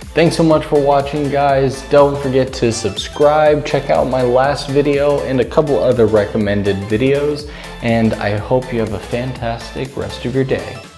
Thanks so much for watching, guys. Don't forget to subscribe, check out my last video and a couple other recommended videos, and I hope you have a fantastic rest of your day.